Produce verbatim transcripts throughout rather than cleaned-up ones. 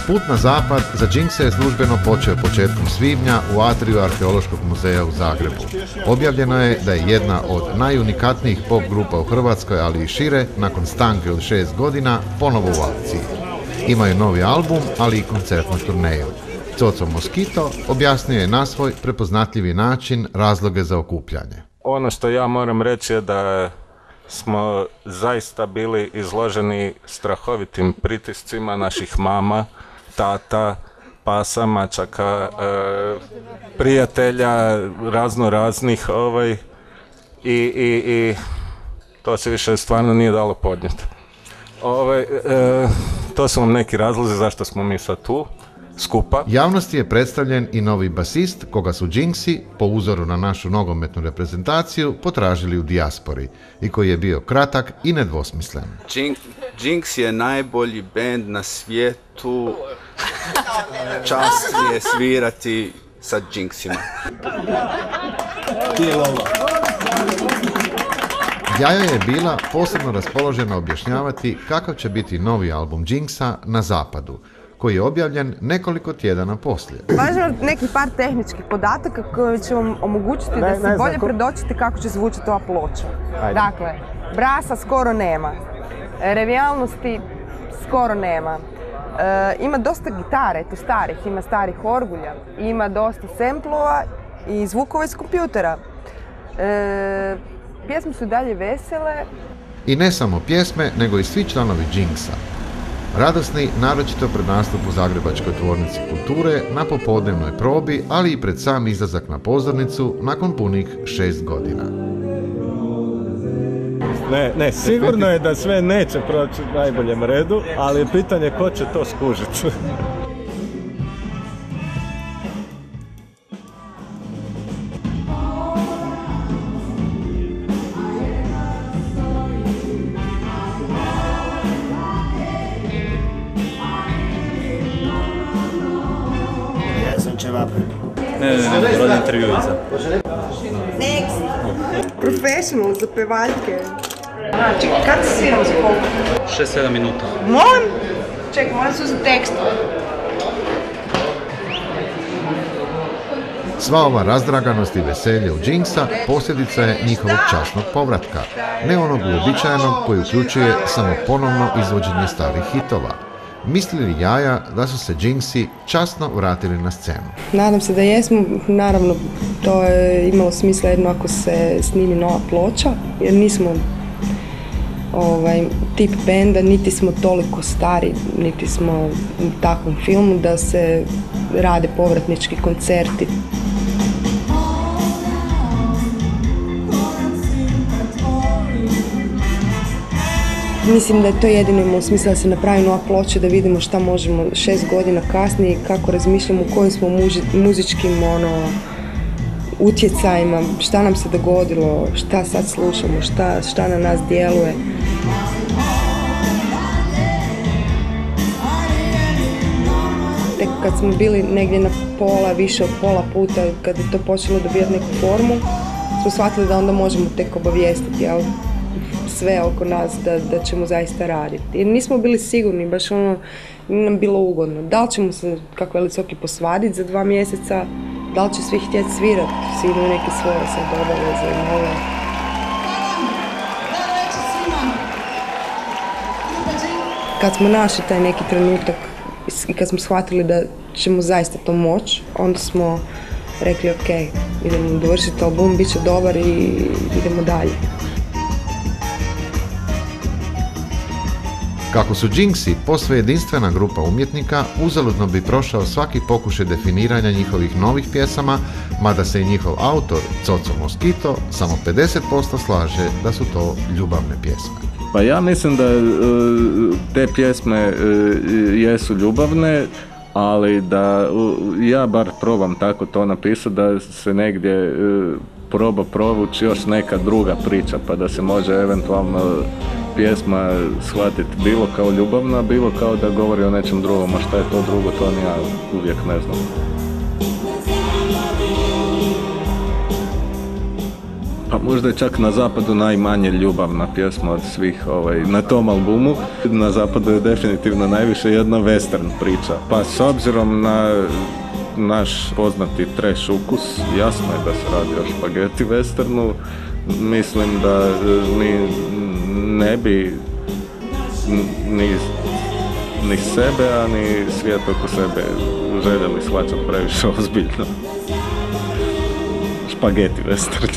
Put na zapad za Jinxe je službeno počeo početkom svibnja u atriju Arheološkog muzeja u Zagrebu. Objavljeno je da je jedna od najunikatnijih pop grupa u Hrvatskoj, ali i šire, nakon stanke od šest godina, ponovo u akciji. Imaju novi album, ali i koncertnu turneju. Coco Moskito objasnio je na svoj prepoznatljivi način razloge za okupljanje. Ono što ja moram reći je da smo zaista bili izloženi strahovitim pritiscima naših mama, tata, pasa, mačaka, e, prijatelja, razno raznih ovaj, i, i, i to se više stvarno nije dalo podnijeti. Ovaj, e, to su vam neki razlozi zašto smo mi sad tu skupa. Javnosti je predstavljen i novi basist, koga su Jinxi, po uzoru na našu nogometnu reprezentaciju, potražili u dijaspori i koji je bio kratak i nedvosmislen. Jinx je najbolji bend na svijetu. Čast mi je svirati sa Jinxima. Jaja je bila posebno raspoložena objašnjavati kakav će biti novi album Jinxa na Zapadu, koji je objavljen nekoliko tjedana poslije. Važno nekih par tehničkih podataka koji će vam omogućiti ne, da se bolje ko... predočite kako će zvučati ova ploča. Ajde. Dakle, brasa skoro nema, revijalnosti skoro nema, e, ima dosta gitare, tu starih, ima starih orgulja, ima dosta semplova i zvukova iz kompjutera. E, pjesme su dalje vesele. I ne samo pjesme, nego i svi članovi Jinxa. Radosni, naročito pred nastup u Zagrebačkoj tvornici kulture, na popodnevnoj probi, ali i pred sam izlazak na pozornicu nakon punih šest godina. Ne, ne, sigurno je da sve neće proći u najboljem redu, ali je pitanje ko će to skužiti. Ne, ne, ne, radi intervju iza. Professional za pevaljke. Čekaj, kad si sviram za koliko? šest sedam minuta. Molim? Čekaj, moram se uzeti tekst. Sva ova razdraganost i veselje u Jinxa posljedica je njihovog časnog povratka, ne onog uobičajenog koji uključuje samo ponovno izvođenje starih hitova. Misli li Jaja da su se Jinxi časno vratili na scenu? Nadam se da jesmo, naravno to je imalo smisla jedno ako se snimi nova ploča, jer nismo ovaj, tip benda, niti smo toliko stari, niti smo u takvom filmu da se rade povratnički koncerti. Mislim da je to jedino imalo smisla da se napravi nova ploča, da vidimo šta možemo šest godina kasnije, kako razmišljamo, u kojim smo muži, muzičkim ono, utjecajima, šta nam se dogodilo, šta sad slušamo, šta, šta na nas djeluje. Tek kad smo bili negdje na pola, više od pola puta, kad je to počelo dobijati neku formu, smo shvatili da onda možemo tek obavijestiti, jel? Sve oko nas da, da ćemo zaista raditi. Jer nismo bili sigurni, baš ono, nije nam bilo ugodno. Da li ćemo se, kako je Licoki, posvaditi za dva mjeseca, da li će svi htjeti svirati, svi imaju neke svoje sad obaveze i nove. Kad smo našli taj neki trenutak i kad smo shvatili da ćemo zaista to moći, onda smo rekli ok, idemo dovršiti album, bit će dobar i idemo dalje. Kako su Jinxi posve jedinstvena grupa umjetnika, uzaludno bi prošao svaki pokušaj definiranja njihovih novih pjesama, mada se i njihov autor, Coco Moskito, samo pedeset posto slaže da su to ljubavne pjesme. Pa ja mislim da te pjesme jesu ljubavne, ali da ja bar probam tako to napisati, da se negdje proba provući još neka druga priča, pa da se može eventualno pjesma shvatiti bilo kao ljubavna, bilo kao da govori o nečem drugom, a šta je to drugo, to ni ja uvijek ne znam. pa možda je čak na Zapadu najmanje ljubavna pjesma od svih ovaj, na tom albumu. Na Zapadu je definitivno najviše jedna western priča. Pa s obzirom na naš poznati trash ukus, jasno je da se radi o špageti westernu. Mislim da mi ne bi ni, ni sebe, a ni svijet oko sebe željeli shvaćati previše ozbiljno. Špageti western.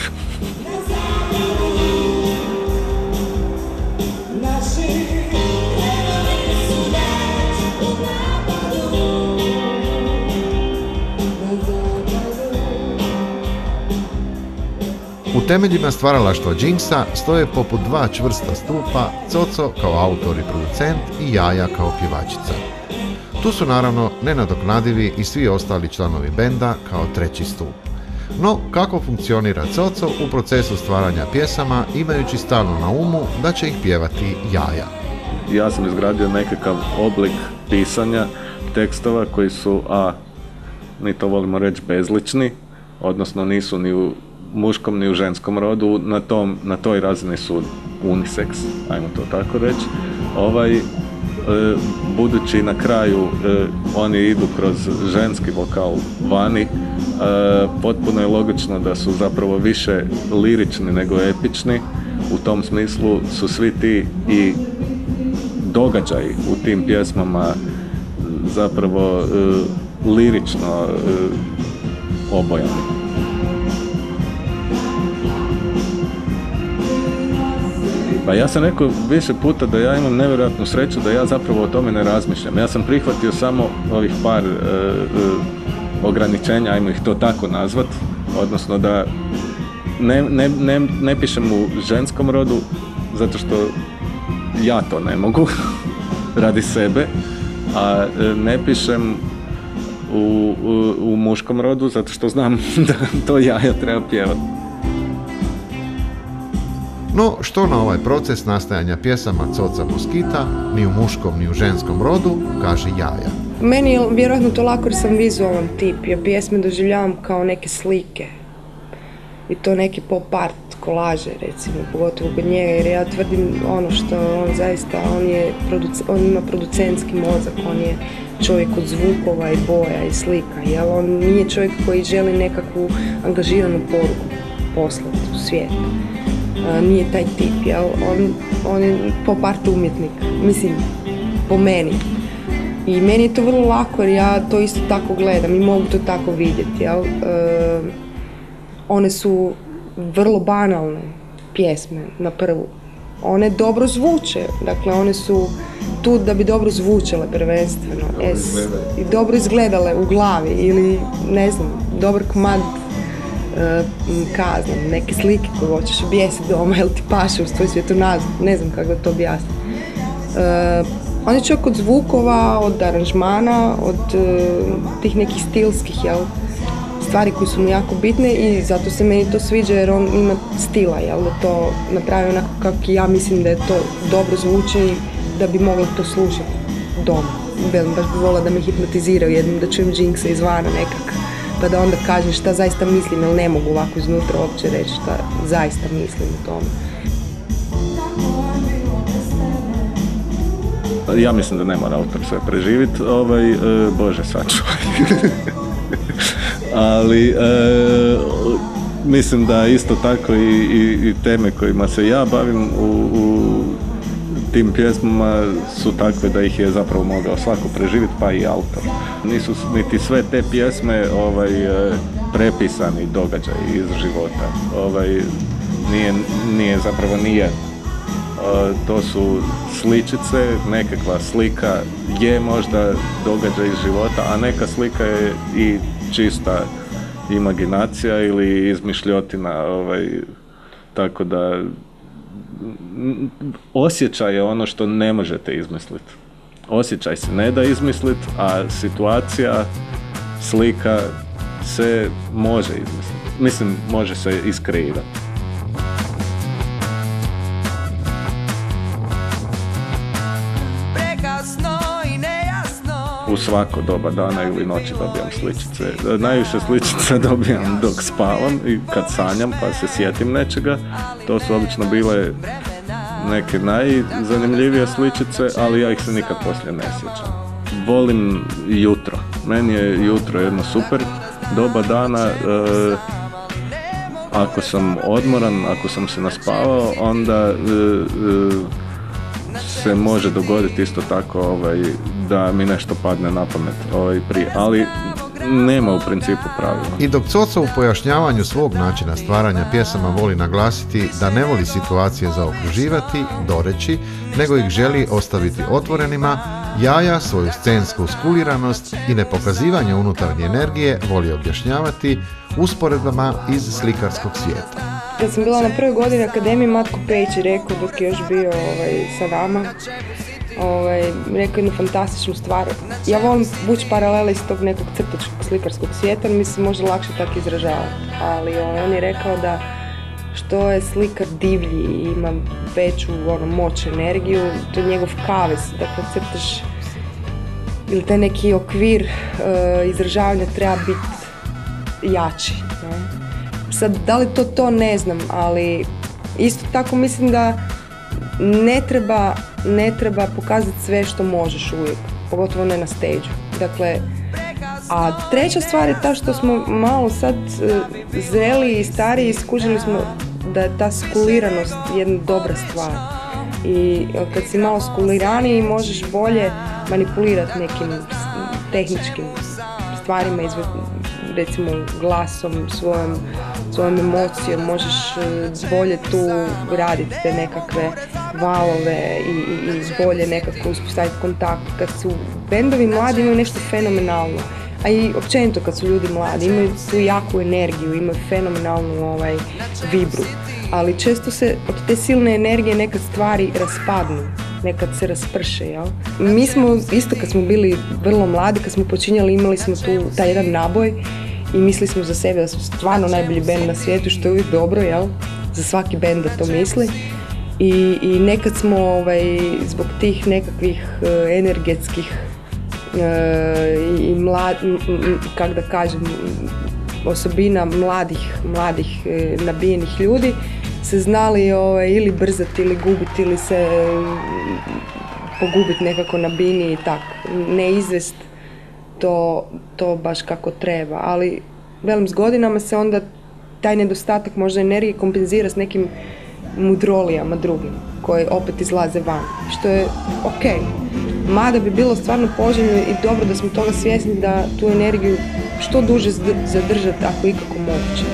U temeljima stvaralaštva Jinxa stoje poput dva čvrsta stupa Coco kao autor i producent i Jaja kao pjevačica. Tu su naravno nenadoknadivi i svi ostali članovi benda kao treći stup. No, kako funkcionira Coco u procesu stvaranja pjesama imajući stalno na umu da će ih pjevati Jaja? Ja sam izgradio nekakav oblik pisanja tekstova koji su, a mi to volimo reći, bezlični, odnosno nisu ni u muškom ni u ženskom rodu, na, tom, na toj razini su unisex, ajmo to tako reći. Ovaj, e, budući na kraju e, oni idu kroz ženski vokal vani, e, potpuno je logično da su zapravo više lirični nego epični. U tom smislu su svi ti i događaji u tim pjesmama zapravo e, lirično e, obojani. Pa ja sam rekao više puta da ja imam nevjerojatnu sreću da ja zapravo o tome ne razmišljam. Ja sam prihvatio samo ovih par e, e, ograničenja, ajmo ih to tako nazvat, odnosno da ne, ne, ne, ne pišem u ženskom rodu zato što ja to ne mogu radi sebe, a ne pišem u, u, u muškom rodu zato što znam da to Jaja treba pjevati. No, što na ovaj proces nastajanja pjesama Coca Moskita, ni u muškom ni u ženskom rodu, kaže Jaja. Meni je vjerojatno to lako jer sam vizualan tip. Ja pjesme doživljavam kao neke slike. I to neke pop art kolaže, recimo, pogotovo kod njega, jer ja tvrdim ono što on zaista, on, je produc- on ima producentski mozak, on je čovjek od zvukova i boja i slika, jel? On nije čovjek koji želi nekakvu angažiranu poruku poslati u svijet. Uh, nije taj tip, jel? On, on je pop art umjetnik, mislim, po meni. I meni je to vrlo lako jer ja to isto tako gledam i mogu to tako vidjeti, jel? Uh, one su vrlo banalne pjesme na prvu. One dobro zvuče, dakle one su tu da bi dobro zvučale prvenstveno. Es, i dobro izgledale u glavi ili ne znam, dobar komad Uh, kaznom, neke slike koje hoćeš objesiti doma ili ti paše u svoj svjetonazor, ne znam kako da to objasnim. Uh, on je čovjek od zvukova, od aranžmana, od uh, tih nekih stilskih, jel, stvari koje su mu jako bitne i zato se meni to sviđa jer on ima stila, jel, da to napravi onako kako ja mislim da je to dobro zvuči da bi mogla to slušati doma. Velim, baš bi volila da me hipnotiziraju jednom, da čujem Jinxa izvana nekak. Pa da onda kažem šta zaista mislim, jer ne mogu ovako iznutra uopće reći šta zaista mislim o tome. Ja mislim da ne mora autor sve preživjeti, ovaj, e, Bože sačuvaj. Ali e, mislim da isto tako i, i, i teme kojima se ja bavim u, u tim pjesmama su takve da ih je zapravo mogao svako preživjeti, pa i autor. Nisu niti sve te pjesme ovaj, prepisani događaj iz života. Ovaj, nije, nije zapravo nije. To su sličice, nekakva slika je možda događaj iz života, a neka slika je i čista imaginacija ili izmišljotina. Ovaj, tako da osjećaj je ono što ne možete izmisliti. Osjećaj se ne da izmisliti, a situacija, slika se može izmisliti. Mislim, može se iskreirati. u svako doba dana ili noći dobijam sličice. Najviše sličice dobijam dok spavam i kad sanjam pa se sjetim nečega. To su obično bile neke najzanimljivije sličice, ali ja ih se nikad poslije ne sjećam. Volim jutro. Meni je jutro jedno super doba dana. E, ako sam odmoran, ako sam se naspavao, onda e, e, se može dogoditi isto tako ovaj, da mi nešto padne na pamet ovaj, prije, ali nema u principu pravila. I dok Coco u pojašnjavanju svog načina stvaranja pjesama voli naglasiti da ne voli situacije zaokruživati, doreći, nego ih želi ostaviti otvorenima, Jaja svoju scensku skuliranost i nepokazivanje unutarnje energije voli objašnjavati usporedbama iz slikarskog svijeta. Kad sam bila na prvoj godini akademije, Matko Pejić je rekao, dok je još bio ovaj, sa nama, ovaj, rekao jednu fantastičnu stvar. Ja volim vući paralele iz tog nekog crtačkog slikarskog svijeta, mi se može lakše tako izražavati. Ali on je rekao da što je slikar divlji i ima veću ono, moć, energiju, to je njegov kavez. Dakle, crtaš ili taj neki okvir uh, izražavanja treba biti jači. Ne? Sad, da li to to ne znam, ali isto tako mislim da ne treba, ne treba pokazati sve što možeš uvijek, pogotovo ne na stage-u. Dakle, a treća stvar je ta što smo malo sad zreli i stariji i skužili smo da je ta skuliranost jedna dobra stvar. I kad si malo skuliraniji možeš bolje manipulirati nekim tehničkim stvarima, izve, recimo glasom, svojom, svojom emocijom, možeš bolje tu raditi te nekakve valove i, i, i bolje nekako uspostaviti kontakt. Kad su bendovi mladi imaju nešto fenomenalno, a i općenito kad su ljudi mladi imaju tu jaku energiju, imaju fenomenalnu ovaj, vibru, ali često se od te silne energije nekad stvari raspadnu, nekad se rasprše, jel? Mi smo isto kad smo bili vrlo mladi, kad smo počinjali, imali smo tu taj jedan naboj i mislili smo za sebe da smo stvarno najbolji bend na svijetu, što je uvijek dobro, jel? Za svaki bend da to misli. I, i nekad smo ovaj, zbog tih nekakvih uh, energetskih uh, i mlad, kak da kažem, osobina mladih, mladih uh, nabijenih ljudi se znali ovaj, ili brzati ili gubiti ili se pogubiti nekako na bini i tako. Ne izvest to, to baš kako treba, ali velim s godinama se onda taj nedostatak možda energije kompenzira s nekim mudrolijama drugim koje opet izlaze van, što je ok. Mada bi bilo stvarno poželjno i dobro da smo toga svjesni da tu energiju što duže zadržati ako ikako moguće.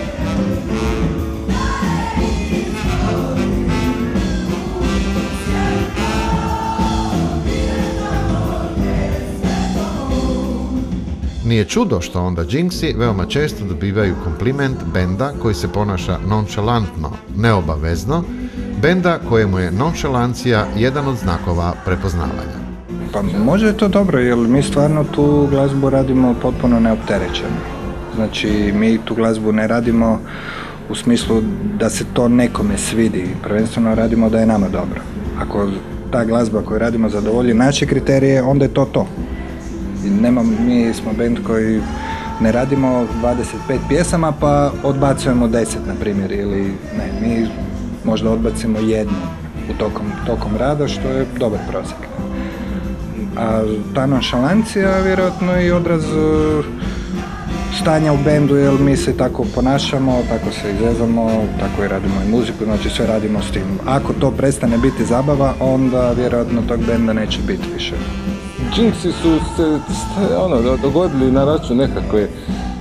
Nije čudo što onda Jinxi veoma često dobivaju kompliment benda koji se ponaša nonšalantno, neobavezno, benda kojemu je nonšalancija jedan od znakova prepoznavanja. Pa možda je to dobro, jer mi stvarno tu glazbu radimo potpuno neopterećeno. Znači, mi tu glazbu ne radimo u smislu da se to nekome svidi, prvenstveno radimo da je nama dobro. Ako ta glazba koju radimo zadovolji naše kriterije, onda je to to. I nema, mi smo band koji ne radimo dvadeset pet pjesama pa odbacujemo deset, na primjer, ili ne, mi možda odbacimo jednu u tokom, tokom rada, što je dobar prosjek. A ta nonšalancija vjerojatno je i odraz stanja u bendu, jer mi se tako ponašamo, tako se izvezamo, tako i radimo i muziku, znači sve radimo s tim. Ako to prestane biti zabava, onda vjerojatno tog benda neće biti više. Jinxi su se ono, dogodili na račun nekakve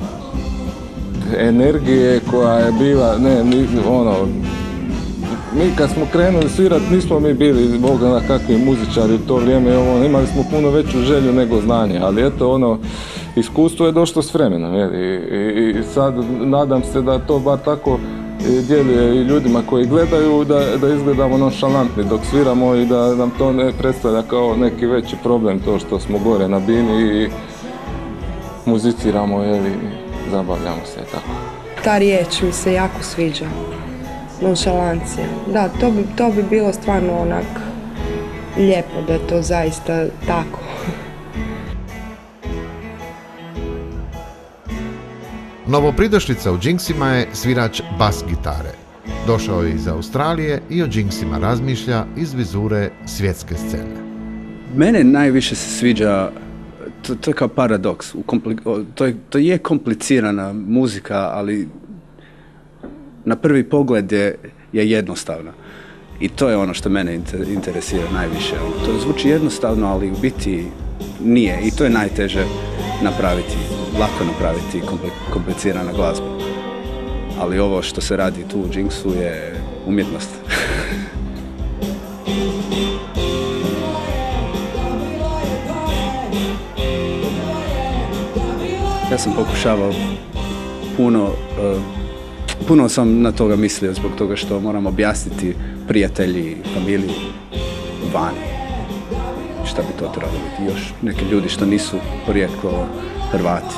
energije koja je bila, ne, mi, ono, mi kad smo krenuli svirat nismo mi bili boga na kakvi muzičari u to vrijeme, ono, imali smo puno veću želju nego znanje, ali eto ono, iskustvo je došlo s vremenom, I, i, i sad nadam se da to bar tako djeluje i ljudima koji gledaju, da, da izgledamo nonšalantni dok sviramo i da nam to ne predstavlja kao neki veći problem, to što smo gore na bini i muziciramo ili zabavljamo se tako. Ta riječ mi se jako sviđa, nonšalancija. Da, to bi, to bi bilo stvarno onak lijepo da je to zaista tako. Novopridošlica u Jinxima je svirač bas gitare. Došao je iz Australije i o Jinxima razmišlja iz vizure svjetske scene. Mene najviše se sviđa, to, to je kao paradoks, u kompli, to, je, to je komplicirana muzika, ali na prvi pogled je, je jednostavna. I to je ono što mene inter, interesira najviše. To zvuči jednostavno, ali u biti nije. I to je najteže napraviti, lako napraviti komplicirana glazba. Ali ovo što se radi tu u Jinxu je umjetnost. Ja sam pokušavao puno, uh, puno sam na toga mislio zbog toga što moram objasniti prijatelji, familiji vani šta bi to trebalo biti. Još neki ljudi što nisu porijeklo Hrvati.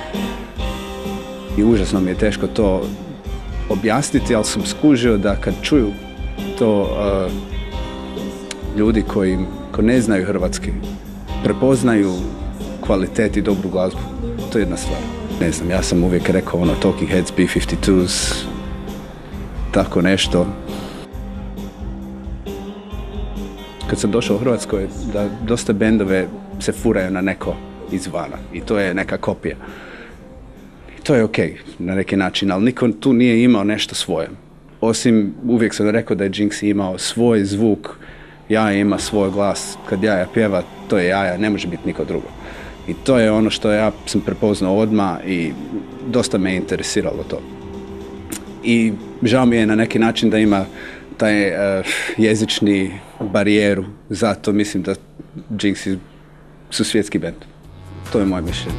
I užasno mi je teško to objasniti, ali sam skužio da kad čuju to uh, ljudi koji, koji ne znaju hrvatski, prepoznaju kvalitet i dobru glazbu. To je jedna stvar. Ne znam, ja sam uvijek rekao ono Talking Heads, B fifty-twos, tako nešto. Kad sam došao u Hrvatskoj, da dosta bendove se furaju na neko izvana i to je neka kopija. I to je okej, okay, na neki način, ali niko tu nije imao nešto svoje. Osim, uvijek sam rekao da je Jinx imao svoj zvuk, Jaja ima svoj glas, kad Jaja pjeva, to je Jaja, ne može biti niko drugo. I to je ono što ja sam prepoznao odmah i dosta me interesiralo to. I žao mi je na neki način da ima taj uh, jezični barijeru, zato mislim da Jinx su svjetski bend. To je moje mišljenje.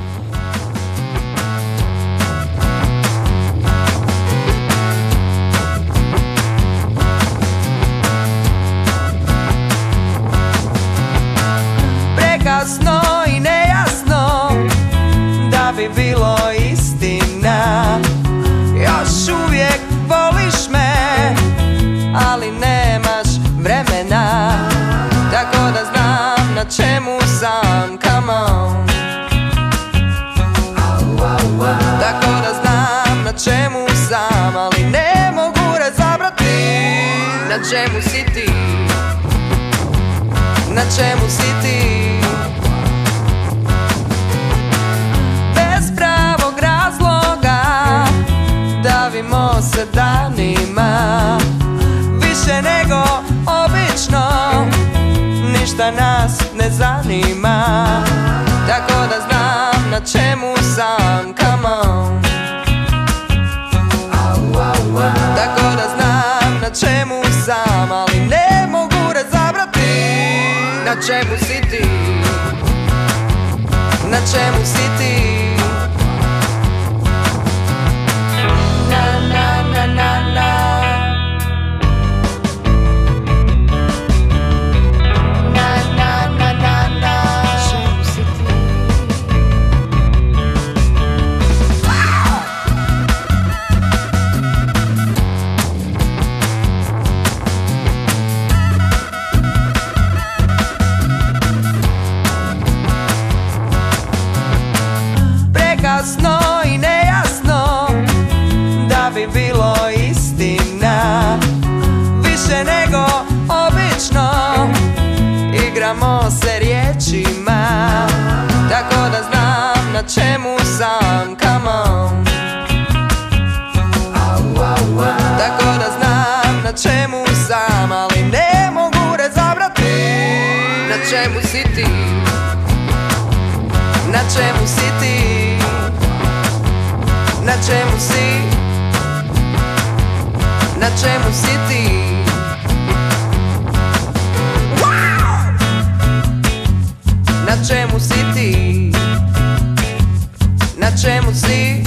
Prekasno i nejasno da bi bilo istina. Još uvijek voliš me, ali nemaš vremena. Tako da znam na čemu sam, come on. Tako da znam na čemu sam, ali ne mogu razabrati na čemu si ti. Na čemu si ti? Bez pravog razloga davimo se danima, više nego obično, ništa nas ne zanima. Tako da znam na čemu sam, come on. Tako da znam na čemu sam, ali ne mogu razabrati na čemu si ti. Na čemu si ti? Na na na na na. Prekasno i nejasno da bi bilo istina, više nego obično igramo se riječima. Tako da znam na čemu sam, come on. Tako da znam na čemu sam, ali ne mogu razabrati na čemu si ti. Na čemu si ti? Na čemu si? Na čemu si ti? Wow! Na čemu si ti? Na čemu si?